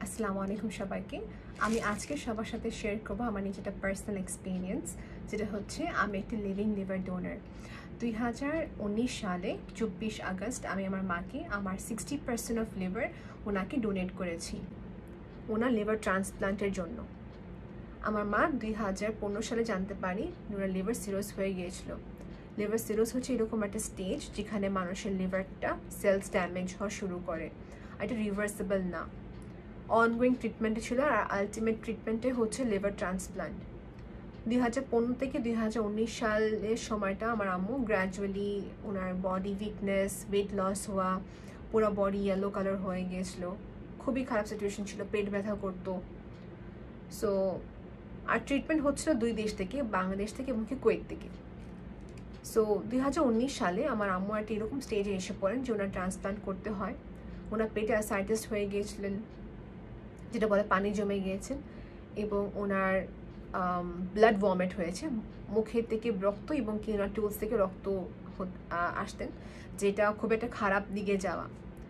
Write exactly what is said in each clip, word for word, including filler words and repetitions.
আসসালামু আলাইকুম সবাইকে। আমি আজকে সবার সাথে শেয়ার করব আমার নিজের পার্সোনাল এক্সপিরিয়েন্স, যেটা হচ্ছে আমি একটি লিভিং লিভার ডোনার। দুই হাজার উনিশ সালে চব্বিশ আগস্ট আমি আমার মাকে আমার সিক্সটি পার্সেন্ট অফ লিভার ওনাকে ডোনেট করেছি ওনার লিভার ট্রান্সপ্লান্টের জন্য। আমার মা দুই হাজার পনেরো সালে জানতে পারি ওনার লিভার সিরোস হয়ে গিয়েছিল। লিভার সিরোস হচ্ছে এরকম একটা স্টেজ যেখানে মানুষের লিভারটা সেলস ড্যামেজ হওয়া শুরু করে, এটা রিভার্সেবল না। অনগোয়িং ট্রিটমেন্টে ছিল আর আলটিমেট ট্রিটমেন্টে হচ্ছে লিভার ট্রান্সপ্লান্ট। দুই হাজার পনেরো থেকে দুই হাজার উনিশ সালের সময়টা আমার আম্মু গ্র্যাজুয়ালি ওনার বডি উইকনেস, ওয়েট লস হওয়া, পুরো বডি ইয়েলো কালার হয়ে গিয়েছিলো, খুবই খারাপ সিচুয়েশন ছিল, পেট ব্যথা করতো। সো আর ট্রিটমেন্ট হচ্ছিল দুই দেশ থেকে, বাংলাদেশ থেকে এবং কি কুয়েত থেকে। সো দুই হাজার উনিশ সালে আমার আম্মু একটা এরকম স্টেজে এসে পড়েন যে ওনার ট্রান্সপ্লান্ট করতে হয়। ওনার পেটে অ্যাসাইটিস হয়ে গিয়েছিলেন, যেটা বলে পানি জমে গিয়েছেন, এবং ওনার ব্লাড ভমিট হয়েছে, মুখের থেকে রক্ত এবং কি ওনার টুলস থেকে রক্ত আসতেন, যেটা খুব একটা খারাপ দিকে যাওয়া।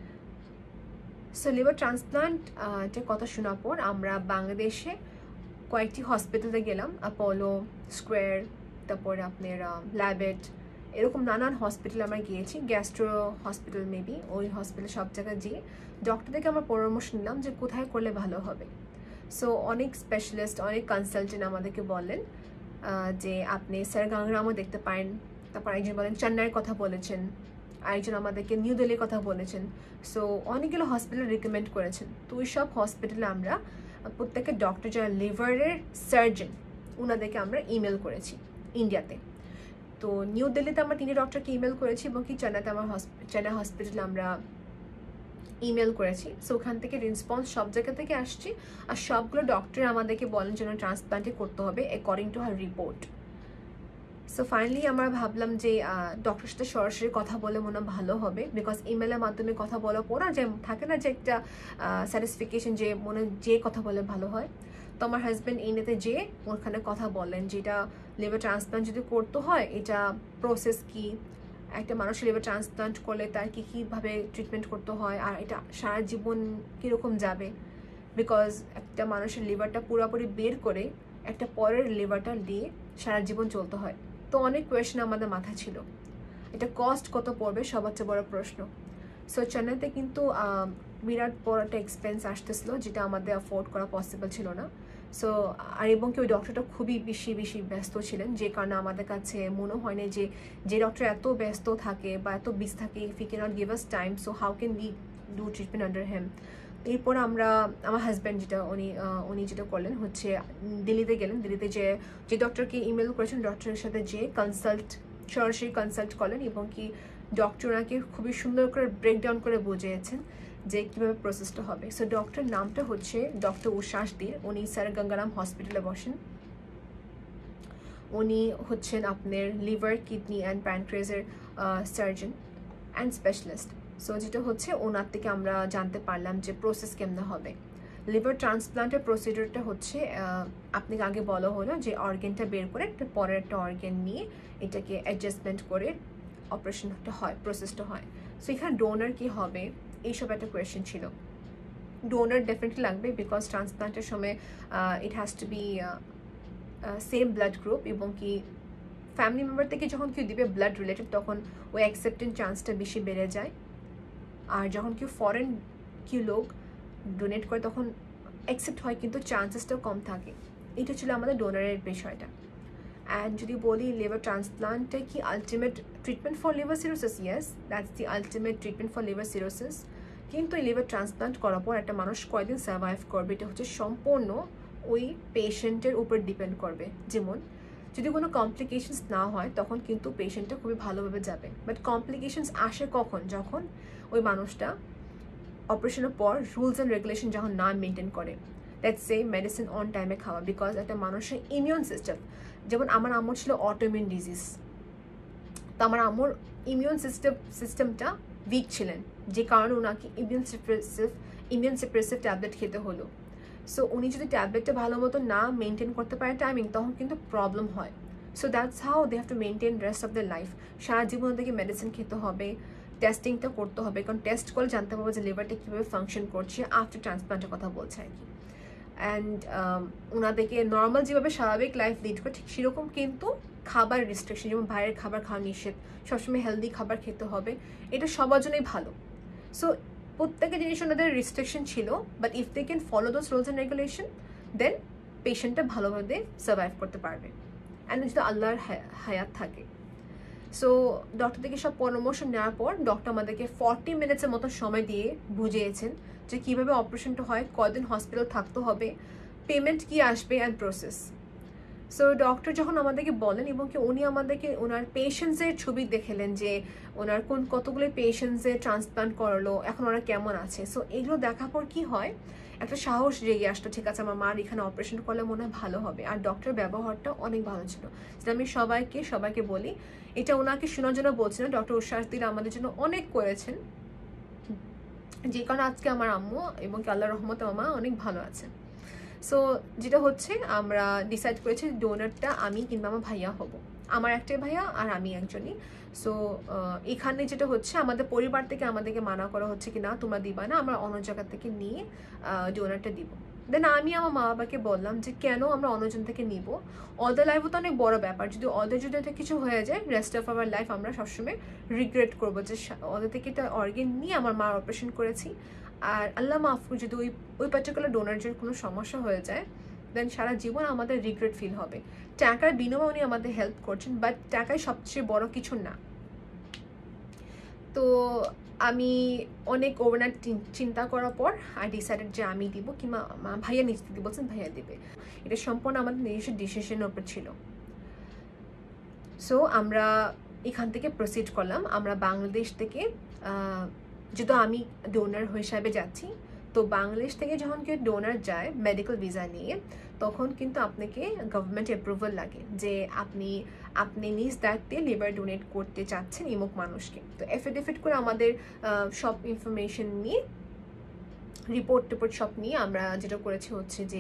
সো লিভার ট্রান্সপ্লান্ট এটার কথা শোনার পর আমরা বাংলাদেশে কয়েকটি হসপিটালে গেলাম, অ্যাপোলো, স্কোয়ার, তারপরে আপনার ল্যাবেট, এরকম নানান হসপিটালে আমরা গিয়েছি, গ্যাস্ট্রো হসপিটাল মেবি, ওই হসপিটাল সব জায়গায় যেয়ে ডক্টর থেকে আমরা পরামর্শ নিলাম যে কোথায় করলে ভালো হবে। সো অনেক স্পেশালিস্ট, অনেক কনসালটেন্ট আমাদেরকে বলেন যে আপনি স্যার গাংগ্রামও দেখতে পারেন, তারপর একজন বলেন চেন্নাইয়ের কথা বলেছেন, আরেকজন আমাদেরকে নিউ দিল্লির কথা বলেছেন। সো অনেকগুলো হসপিটাল রিকমেন্ড করেছেন। তো ওই সব হসপিটালে আমরা প্রত্যেকের ডক্টর যারা লিভারের সার্জন ওনাদেরকে আমরা ইমেল করেছি ইন্ডিয়াতে। তো নিউ দিল্লিতে আমরা তিনটে ডক্টরকে ইমেল করেছি এবং কি চেন্নাইতে আমার চেন্নাই হসপিটালে আমরা ইমেল করেছি। সো ওখান থেকে রেসপন্স সব জায়গা থেকে আসছে, আর সবগুলো ডক্টর আমাদেরকে বলেন যেন ট্রান্সপ্লান্টে করতে হবে according to her report. So finally আমরা ভাবলাম যে ডক্টরের সাথে সরাসরি কথা বলে মনে ভালো হবে, বিকজ ইমেলের মাধ্যমে কথা বলার পর যে থাকে না যে একটা স্যাটিসফিকেশন, যে মনে যে কথা বলে ভালো হয়। তো আমার হাজব্যান্ড এনেতে যেয়ে ওখানে কথা বলেন যেটা লিভার ট্রান্সপ্লান্ট যদি করতে হয় এটা প্রসেস কি, একটা মানুষের লিভার ট্রান্সপ্লান্ট করলে তার কী কীভাবে ট্রিটমেন্ট করতে হয়, আর এটা সারা জীবন কীরকম যাবে, বিকজ একটা মানুষের লিভারটা পুরোপুরি বের করে একটা পরের লিভারটা দিয়ে সারা জীবন চলতে হয়। তো অনেক কোয়েশ্চেন আমাদের মাথায় ছিল, এটা কস্ট কত পড়বে সবার চেয়ে বড় প্রশ্ন। সো চেন্নাইতে কিন্তু বিরাট বড় একটা এক্সপেন্স আসতেছিল, যেটা আমাদের অ্যাফোর্ড করা পসিবল ছিল না। সো আর এবং কি ওই ডক্টরটা খুবই বেশি বেশি ব্যস্ত ছিলেন, যে কারণে আমাদের কাছে মনে হয় না যে যে ডক্টর এত ব্যস্ত থাকে বা এত বিজি থাকে, if he can't give us time, so how can we do treatment under him. এরপর আমরা আমার হাজব্যান্ড যেটা উনি উনি যেটা করলেন হচ্ছে দিল্লিতে গেলেন। দিল্লিতে যে যে ডক্টরকে ইমেল করেছেন ডক্টরের সাথে যে কনসাল্ট সরাসরি কনসাল্ট করলেন, এবং কি ডক্টর ওনাকে খুবই সুন্দর করে ব্রেকডাউন করে বুঝিয়েছেন যে কীভাবে প্রসেসটা হবে। সো ডক্টর নামটা হচ্ছে ডক্টর উষাস দে, উনি স্যার গঙ্গারাম হসপিটালে বসেন। উনি হচ্ছেন আপনার লিভার, কিডনি অ্যান্ড প্যানক্রিয়াসের সার্জন অ্যান্ড স্পেশালিস্ট। সো যেটা হচ্ছে ওনার থেকে আমরা জানতে পারলাম যে প্রসেস কেমনে হবে। লিভার ট্রান্সপ্লান্টের প্রসিডিউরটা হচ্ছে আপনাকে আগে বলা হলো যে অর্গ্যানটা বের করে একটা পরের একটা অর্গ্যান নিয়ে এটাকে অ্যাডজাস্টমেন্ট করে অপারেশনটা হয়, প্রসেসটা হয়। সো এখানে ডোনার কি হবে এইসব একটা কোয়েশ্চেন ছিল। ডোনার ডেফিনেটলি লাগবে, বিকজ ট্রান্সপ্লান্টের সময় it has to be same blood group, এবং কি ফ্যামিলি মেম্বার থেকে যখন কেউ দিবে ব্লাড রিলেটেড তখন ওই অ্যাকসেপ্টেন্স চান্সটা বেশি বেড়ে যায়। আর যখন কেউ ফরেন কেউ লোক ডোনেট করে তখন অ্যাকসেপ্ট হয় কিন্তু চান্সেসটাও কম থাকে। এটা ছিল আমাদের ডোনারের বিষয়টা। অ্যান্ড যদি বলি লিভার ট্রান্সপ্লান্টে কি ultimate treatment for liver cirrhosis, yes that's the ultimate treatment for liver cirrhosis. কিন্তু এই লিভার ট্রান্সপ্লান্ট করার পর একটা মানুষ কয়দিন সার্ভাইভ করবে এটা হচ্ছে সম্পূর্ণ ওই পেশেন্টের উপর ডিপেন্ড করবে। যেমন যদি কোনো কমপ্লিকেশনস না হয় তখন কিন্তু পেশেন্টটা খুবই ভালোভাবে যাবে, বাট কমপ্লিকেশনস আসে কখন, যখন ওই মানুষটা অপারেশনের পর রুলস অ্যান্ড রেগুলেশন যখন না মেনটেন করে। লেটস সে মেডিসিন অন টাইমে খাওয়া, বিকজ একটা মানুষের ইমিউন সিস্টেম, যেমন আমার আম্মুর ছিল অটোইমিউন ডিজিজ, তো আমার আম্মুর ইমিউন সিস্টেম সিস্টেমটা উইক ছিলেন, যে কারণে ওনাকে immune suppressive immune suppressive tablet খেতে হলো। সো উনি যদি ট্যাবলেটটা ভালো মতো না মেনটেন করতে পারে টাইমিং, তখন কিন্তু প্রবলেম হয়। So that's how they have to maintain rest of the life. সারা জীবন থেকে মেডিসিন খেতে হবে, টেস্টিংটা করতে হবে, কারণ টেস্ট করে জানতে পারবো যে লিভারটা কীভাবে ফাংশন করছে আফটার ট্রান্সপ্লান্টের কথা বলছে আর কি। অ্যান্ড ওনাদেরকে নর্মাল যেভাবে স্বাভাবিক লাইফ লিড করে ঠিক সেরকম কিন্তু খাবার রেস্ট্রিকশন, যেমন বাইরের খাবার খাওয়া নিষেধ, সবসময় হেলদি খাবার খেতে হবে, এটা সবার জন্যই ভালো। সো প্রত্যেকটা জিনিস ওনাদের রেস্ট্রিকশন ছিল, but if they can follow those rules and regulation then পেশেন্টটা ভালোভাবে সার্ভাইভ করতে পারবে, অ্যান্ড যদি আল্লাহর হায়াত থাকে। সো ডক্টর থেকে সব পরামর্শ নেওয়ার পর ডক্টর আমাদেরকে ফর্টি মিনিটসের মতো সময় দিয়ে বুঝিয়েছেন যে কীভাবে অপারেশনটা হয়, কদিন হসপিটাল থাকতে হবে, পেমেন্ট কি আসবে অ্যান্ড প্রসেস। সো ডক্টর যখন আমাদেরকে বলেন এবং কি উনি আমাদেরকে ওনার পেশেন্টসের ছবি দেখালেন যে ওনার কোন কতগুলো পেশেন্টসের ট্রান্সপ্লান্ট করালো, এখন ওরা কেমন আছে। সো এগুলো দেখার পর কি হয়, একটা সাহস জেগে আসতো, ঠিক আছে আমার মার এখানে অপারেশন করলে মনে হয় ভালো হবে। আর ডক্টর ব্যবহারটা অনেক ভালো ছিল, যেটা আমি সবাইকে সবাইকে বলি। এটা ওনাকে শোনার জন্য বলছি না, ডক্টর উশ্বাসদিন আমাদের জন্য অনেক করেছেন, যে কারণে আজকে আমার আম্মু এবং কি আল্লাহর রহমতে মামা অনেক ভালো আছে। সো যেটা হচ্ছে আমরা ডিসাইড করেছি ডোনারটা আমি কিংবা আমার ভাইয়া হব, আমার একটাই ভাইয়া আর আমি একজনই। সো এখানে যেটা হচ্ছে আমাদের পরিবার থেকে আমাদেরকে মানা করা হচ্ছে কি না তোমরা দিবা না, আমরা অন্য জায়গা থেকে নিয়ে ডোনারটা দিব। দেন আমি আমার মা বাবাকে বললাম যে কেন আমরা অন্যজন থেকে নিব, ওদের লাইফও তো অনেক বড় ব্যাপার, যদি ওদের যদি এটা কিছু হয়ে যায় রেস্ট অফ আওয়ার লাইফ আমরা সবসময় রিগ্রেট করবো যে ওদের থেকে একটা অর্গান নিয়ে আমার মার অপারেশন করেছি। আর আল্লাহ মাফ যদি ওই ওই পার্টিকুলার ডোনারের কোনো সমস্যা হয়ে যায় দেন সারা জীবন আমাদের রিগ্রেট ফিল হবে। টাকার বিনিময়ে উনি আমাদের হেল্প করছেন, বাট টাকাই সবচেয়ে বড় কিছু না। তো আমি অনেক ওভারনাইট চিন্তা করার পর আই ডিসাইডেড যে আমি দিব কিংবা ভাইয়া নিজে দিতে বলছেন ভাইয়া দেবে, এটা সম্পূর্ণ আমাদের নিজস্ব ডিসিশনের উপর ছিল। সো আমরা এখান থেকে প্রসিড করলাম। আমরা বাংলাদেশ থেকে যেহেতু আমি ডোনার হিসাবে যাচ্ছি, তো বাংলাদেশ থেকে যখন কেউ ডোনার যায় মেডিকেল ভিসা নিয়ে তখন কিন্তু আপনাকে গভর্নমেন্ট অ্যাপ্রুভাল লাগে যে আপনি আপনি নিজ দায়িত্বে লিভার ডোনেট করতে চাচ্ছেন ইমুক মানুষকে। তো এফিডেভিট করে আমাদের সব ইনফরমেশন নিয়ে রিপোর্ট টিপোর্ট সব নিয়ে আমরা যেটা করেছি হচ্ছে যে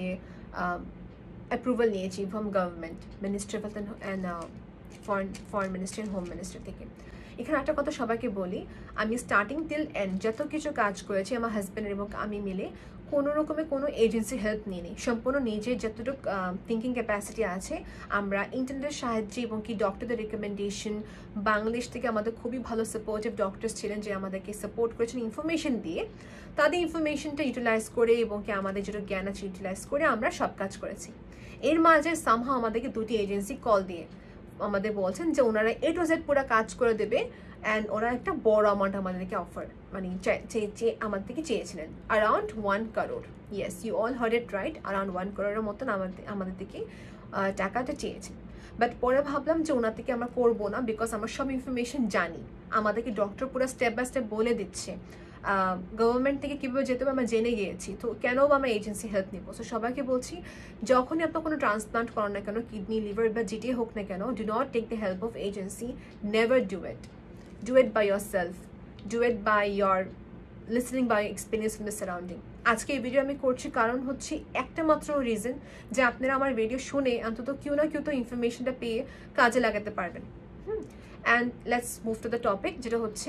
অ্যাপ্রুভাল নিয়েছি from government, ministry of health and foreign foreign ministry and home ministry থেকে। এখানে একটা কথা সবাইকে বলি, আমি স্টার্টিং টিল এন্ড যত কিছু কাজ করেছি আমার হাজব্যান্ড এবং আমি মিলে কোনো রকমের কোনো এজেন্সি হেল্প নিইনি, সম্পূর্ণ নিজের যতটুকু থিঙ্কিং ক্যাপাসিটি আছে আমরা ইন্টারনেটের সাহায্যে এবং কি ডক্টরদের রিকমেন্ডেশন, বাংলাদেশ থেকে আমাদের খুবই ভালো সাপোর্টিভ ডক্টরস ছিলেন যে আমাদেরকে সাপোর্ট করেছেন ইনফরমেশন দিয়ে, তাদের ইনফরমেশনটা ইউটিলাইজ করে এবং কি আমাদের যেটা জ্ঞান আছে ইউটিলাইজ করে আমরা সব কাজ করেছি। এর মাঝে সামহাও আমাদেরকে দুটি এজেন্সি কল দিয়ে আমাদের বলছেন যে ওনারা এ টু জেড পুরো কাজ করে দেবে, অ্যান্ড ওরা একটা বড় অ্যামাউন্ট আমাদেরকে অফার মানে চেয়ে আমাদের থেকে চেয়েছিলেন, around one crore. Yes, you all heard it right, around one কারোরের মতন আমাদের আমাদের থেকে টাকাটা চেয়েছেন। বাট পরে ভাবলাম যে ওনার থেকে আমরা করবো না, বিকজ আমরা সব ইনফরমেশন জানি, আমাদেরকে ডক্টর পুরো স্টেপ বাই স্টেপ বলে দিচ্ছে, গভর্নমেন্ট থেকে কীভাবে যেতে হবে আমরা জেনে গিয়েছি, তো কেন আমরা এজেন্সি হেল্প নিব। সো সবাইকে বলছি যখনই আপনার কোনো ট্রান্সপ্লান্ট করেন না কেন, কিডনি লিভার বা যেটি হোক না কেন, do not take the help of agency, never do it, do it by yourself, do it by your listening by experience from the surrounding. আজকে এই ভিডিও আমি করছি কারণ হচ্ছে একটা মাত্র রিজন যে আপনারা আমার ভিডিও শুনে অন্তত কেউ না কেউ তো ইনফরমেশনটা পেয়ে কাজে লাগাতে পারবেন। Hmm, and let's move to the topic, যেটা হচ্ছে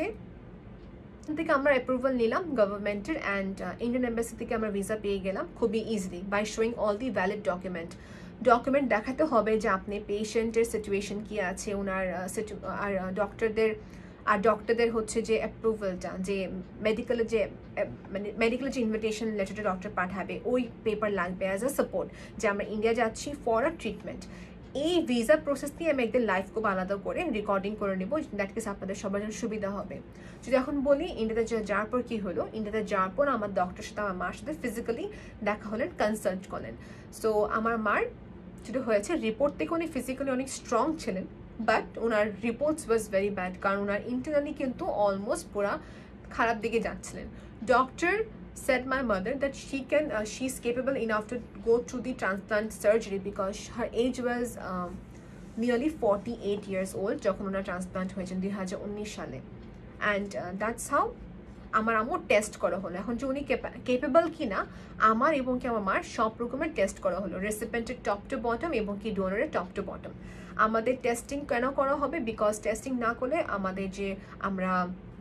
থেকে আমরা অ্যাপ্রুভাল নিলাম গভর্নমেন্টের, অ্যান্ড ইন্ডিয়ান এম্বাসি থেকে আমরা ভিসা পেয়ে গেলাম খুবই easily by showing all the valid document. Document দেখাতে হবে যে আপনি পেশেন্টের সিচুয়েশন কী আছে, ওনার আর ডক্টরদের আর ডক্টরদের হচ্ছে যে অ্যাপ্রুভালটা, যে মেডিকেলের যে মানে মেডিকেলের যে ইনভিটেশন লেটারটা ডক্টর পাঠাবে ওই পেপার লাগবে অ্যাজ আ সাপোর্ট যে আমরা ইন্ডিয়া যাচ্ছি ফর আ ট্রিটমেন্ট। এই ভিসা প্রসেস নিয়ে আমি একদিন লাইভ খুব আলাদা করে রেকর্ডিং করে নেব, দ্যাট কেস আপনাদের সবার জন্য সুবিধা হবে। যদি এখন বলি ইন্ডিয়াতে যাওয়ার পর কী হলো, ইন্ডিয়াতে যাওয়ার পর আমার ডক্টরের সাথে আমার মার সাথে ফিজিক্যালি দেখা হলেন, কনসাল্ট করলেন। সো আমার মার যেটা হয়েছে রিপোর্ট থেকে উনি ফিজিক্যালি অনেক স্ট্রং ছিলেন, বাট ওনার রিপোর্টস ওয়াজ ভেরি ব্যাড, কারণ ওনার ইন্টারনালি কিন্তু অলমোস্ট পুরা খারাপ দিকে যাচ্ছিলেন। Doctor said my mother that she can uh, she's capable enough to go through the transplant surgery because her age was um, nearly forty-eight years old যখন ওনার transplant হয়েছেন দুই হাজার উনিশ সালে, অ্যান্ড দ্যাটস হাউ আমার আম্মুর টেস্ট করা হলো। এখন যে উনি কেপেবল কিনা আমার এবং কি আমার মার সব রকমের টেস্ট করা হলো, রেসিপেন্টের টপ টু বটম এবং কি ডোনারের টপ টু বটম। আমাদের টেস্টিং কেন করা হবে, বিকজ টেস্টিং না করলে আমাদের যে আমরা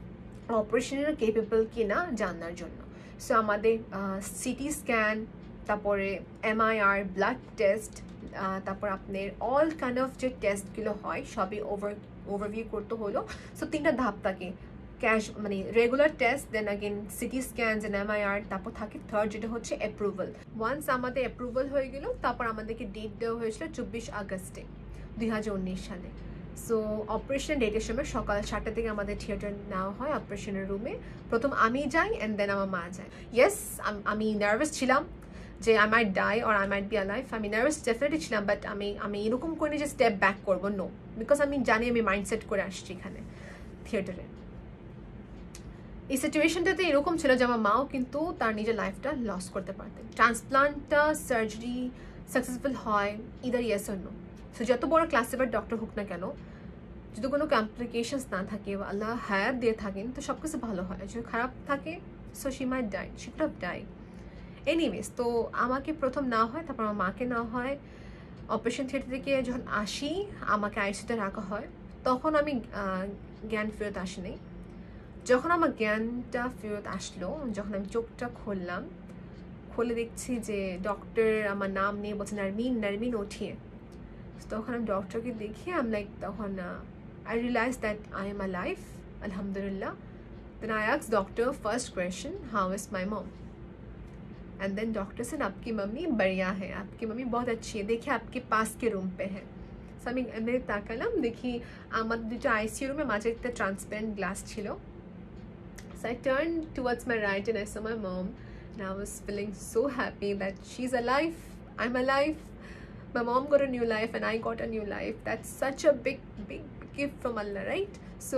অপারেশনের কেপেবল কিনা জানার জন্য। সো আমাদের সিটি স্ক্যান, তারপরে এমআইআর, ব্লাড টেস্ট, তারপর আপনার অল কাইন্ড অফ যে টেস্টগুলো হয় সবই ওভার ওভারভিউ করতে হলো। সো তিনটা ধাপ থাকে, ক্যাশ মানে regular test, then again CT scans and MRI, তারপর থাকে থার্ড যেটা হচ্ছে অ্যাপ্রুভাল। ওয়ান্স আমাদের অ্যাপ্রুভাল হয়ে গেল, তারপর আমাদেরকে ডেট দেওয়া হয়েছিল চব্বিশ আগস্টে দুই হাজার উনিশ সালে। সো অপারেশন ডেটের সময় সকাল সাতটা থেকে আমাদের থিয়েটার নেওয়া হয় অপারেশনের রুমে। প্রথম আমি যাই অ্যান্ড দেন আমার মা যায়। ইয়েস, আমি নার্ভাস ছিলাম যে I might die or I might be alive. আমি নার্ভাস ডেফিনেটলি ছিলাম, বাট আমি আমি এরকম করে যে স্টেপ ব্যাক করবো, নো, বিকজ আমি জানি আমি মাইন্ডসেট করে আসছি এখানে থিয়েটারে। এই সিচুয়েশনটাতে এরকম ছিল যে আমার মাও কিন্তু তার নিজের লাইফটা লস করতে পারতেন। ট্রান্সপ্লান্টটা সার্জারি সাকসেসফুল হয় either yes or no. So যত বড় ক্লাসিফাইড ডক্টর হোক না কেন, যদি কোনো কমপ্লিকেশনস না থাকে বা আল্লাহ হায়াত দিয়ে থাকেন, তো সব কিছু ভালো হয়। যদি খারাপ থাকে, so she might die, she could have die anyways. তো আমাকে প্রথম না হয়, তারপর আমার মাকে না হয়। অপারেশন থিয়েটার থেকে যখন আসি, আমাকে আইসিইউতে রাখা হয়। তখন আমি জ্ঞান ফেরত আসিনি। যখন আমার জ্ঞানটা ফেরত আসলো, যখন আমি চোখটা খুললাম, খুলে দেখছি যে ডক্টর আমার নাম নিয়ে বলছে নারমিন, নারমিন উঠিয়ে। তখন আমি ডক্টরকে দেখি, আমি লাইক তখন I realise that I am alive, আলহামদুলিল্লাহ। Then I asked doctor first question, how is my mom? And then doctor से आपकी मम्मी बढ़िया है, आपकी मम्मी बहुत अच्छी है, देखिए आपके पास के रूम पे है। सो আমি এমনি তাকালাম, দেখি আমাদের দুটো আইসিইউ রুমে মাঝে একটা ট্রান্সপারেন্ট গ্লাস ছিল। So I turned towards my right and I saw my mom, and I was feeling so happy that she's alive, I'm alive, my mom got a new life and I got a new life. That's such a big big gift from Allah, right? So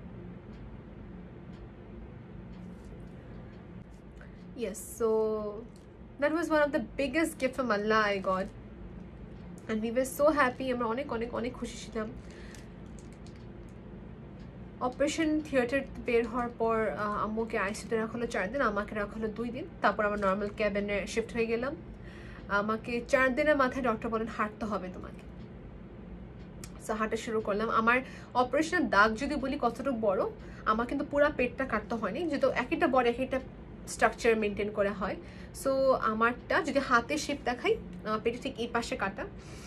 yes, so that was one of the biggest gift from Allah I got, and we were so happy. আমরা অনেক অনেক অনেক খুশি ছিলাম। Operation theatre বের হওয়ার পর আম্মুকে আইসিইউতে রাখা হলো চার দিন, আমাকে রাখা হলো দুই দিন। তারপর আমার নর্মাল ক্যাবিনে শিফট হয়ে গেলাম। আমাকে চার দিনের মাথায় ডক্টর বলেন হাঁটতে হবে তোমাকে। সো হাঁটা শুরু করলাম। আমার অপারেশনের দাগ যদি বলি কতটুকু বড়, আমার কিন্তু পুরো পেটটা কাটতে হয়নি, যেহেতু এক একটা বড় এক একটা স্ট্রাকচার মেনটেন করা হয়। সো আমারটা যদি হাতে শেপ দেখাই, আমার পেটে ঠিক এই পাশে কাটা,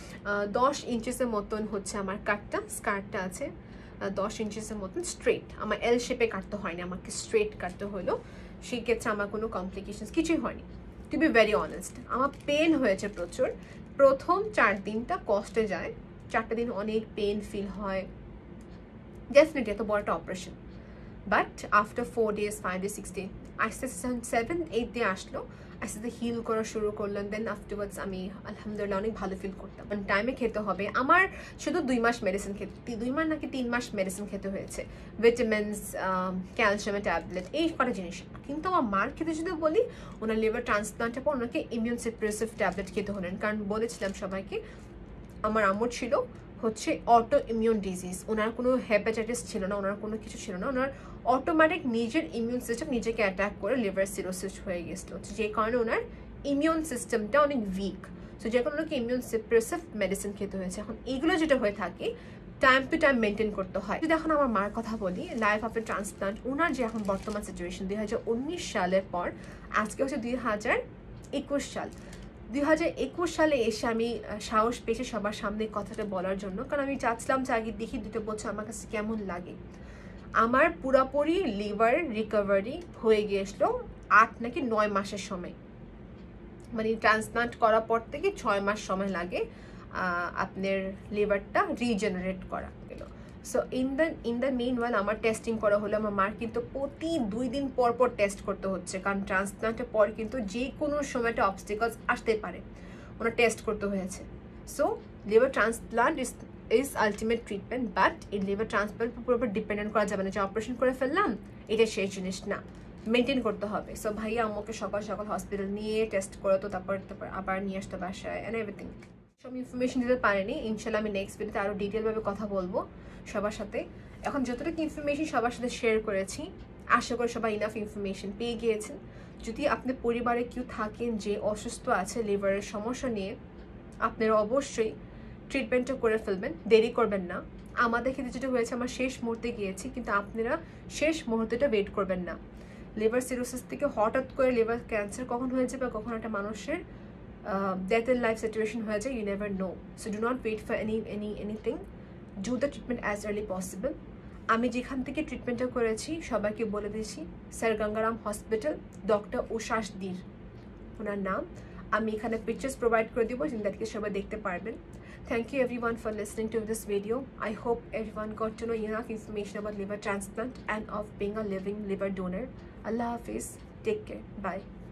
দশ ইঞ্চেসের মতন হচ্ছে আমার কাটটা, স্কার্টটা আছে দশ ইঞ্চেসের মতন স্ট্রেট। আমার এল শেপে কাটতে হয়নি, আমাকে স্ট্রেট কাটতে হলো। সেই ক্ষেত্রে আমার কোনো কমপ্লিকেশনস কিছুই হয়নি, টু বি ভেরি অনেস্ট। আমার পেন হয়েছে প্রচুর, প্রথম চার দিনটা কষ্টে যায়, চারটা দিন অনেক পেন ফিল হয় ডেফিনেটলি, এত বড় একটা operation. But after four days five day six day আস্তে আস্তে সেভেন এইট ডে আসলো, আস্তে আস্তে হিল করা শুরু করলাম। দেন আফটারওয়ার্ডস আমি আলহামদুলিল্লাহ অনেক ভালো ফিল করতাম। টাইমে খেতে হবে, আমার শুধু দুই মাস মেডিসিন খেতে, দুই মাস নাকি তিন মাস মেডিসিন খেতে হয়েছে, ভিটামিনস, ক্যালসিয়ামের ট্যাবলেট, এই কটা জিনিস। কিন্তু আমার মার খেতে যদি বলি, ওনার লিভার ট্রান্সপ্লান্টের পর ওনাকে ইমিউন সাপ্রেসিভ ট্যাবলেট খেতে হলেন, কারণ বলেছিলাম সবাইকে আমার আম্মুর ছিল হচ্ছে অটো ইমিউন ডিজিজ। ওনার কোনো হেপাটাইটিস ছিল না, ওনার কোনো কিছু ছিল না, ওনার অটোমেটিক নিজের ইমিউন সিস্টেম নিজেকে অ্যাটাক করে লিভার সিরোসিস হয়ে গেছিলো, যে কারণে ওনার ইমিউন সিস্টেমটা অনেক উইক। সো যে কারণে ওনাকে ইমিউন সাপ্রেসিভ মেডিসিন খেতে হয়েছে। এখন এইগুলো যেটা হয়ে থাকে টাইম টু টাইম মেনটেন করতে হয়। যদি এখন আমার মার কথা বলি, লাইফ আফটার ট্রান্সপ্লান্ট, ওনার যে এখন বর্তমান সিচুয়েশন দুই হাজার উনিশ সালের পর, আজকে হচ্ছে দুই হাজার একুশ সাল, দুই হাজার একুশ সালে এসে আমি সাহস পেয়েছি সবার সামনে কথাটা বলার জন্য, কারণ আমি চাচ্ছিলাম যে আগে দেখি দুটো বছর আমার কাছে কেমন লাগে। আমার পুরোপুরি লিভার রিকভারি হয়ে গিয়েছিল আট নাকি নয় মাসের সময়, মানে ট্রান্সপ্লান্ট করার পর থেকে ছয় মাস সময় লাগে আপনার লিভারটা রিজেনারেট করা গেল। So in the in the meanwhile আমার টেস্টিং করা হলো। আমার মার কিন্তু প্রতি দুই দিন পর পর টেস্ট করতে হচ্ছে, কারণ ট্রান্সপ্লান্টের পর কিন্তু যে কোনো সময় একটা অবস্টিকলস আসতে পারে, ওনার টেস্ট করতে হয়েছে। So liver transplant is is ultimate treatment, but এই লিভার ট্রান্সপ্লান্ট পুরোপুরি ডিপেন্ডেন্ট করা যাবে না যে অপারেশন করে ফেললাম এটা সেই জিনিস না, মেনটেন করতে হবে। সো ভাইয়া আম্মুকে সকাল সকাল হসপিটাল নিয়ে টেস্ট করতো, তারপর তারপর আবার নিয়ে আসতো বাসায় অ্যান্ড এভরিথিং। সব ইনফরমেশন দিতে পারিনি, ইনশাল্লাহ আমি নেক্সট ভিডিওতে আরও ডিটেলভাবে কথা বলবো সবার সাথে। এখন যতটুকু ইনফরমেশন সবার সাথে শেয়ার করেছি, আশা করি সবাই ইনাফ ইনফরমেশন পেয়ে গিয়েছেন। যদি আপনার পরিবারে কেউ থাকেন যে অসুস্থ আছে লিভারের সমস্যা নিয়ে, আপনারা অবশ্যই ট্রিটমেন্টটা করে ফেলবেন, দেরি করবেন না। আমাদের ক্ষেত্রে যেটা হয়েছে, আমার শেষ মুহূর্তে গিয়েছি, কিন্তু আপনারা শেষ মুহূর্তেটা ওয়েট করবেন না। লিভার সিরোসিস থেকে হঠাৎ করে লিভার ক্যান্সার কখন হয়ে যাবে, কখন একটা মানুষের ডেথ এন্ড লাইফ সিচুয়েশন হয়ে যায়, you never know. So do not wait for any any anything, do the treatment as early possible. আমি যেখান থেকে ট্রিটমেন্টটা করেছি সবাইকে বলে দিয়েছি, sir Gangaram hospital, doctor Ushast Dhir ওনার নাম। আমি এখানে পিকচার্স প্রোভাইড করে দিব, যাদেরকে সবাই দেখতে পারবেন। Thank you everyone for listening to this video. I hope everyone got to know enough information about liver transplant and of being a living liver donor. Allah Hafiz. Take care. Bye.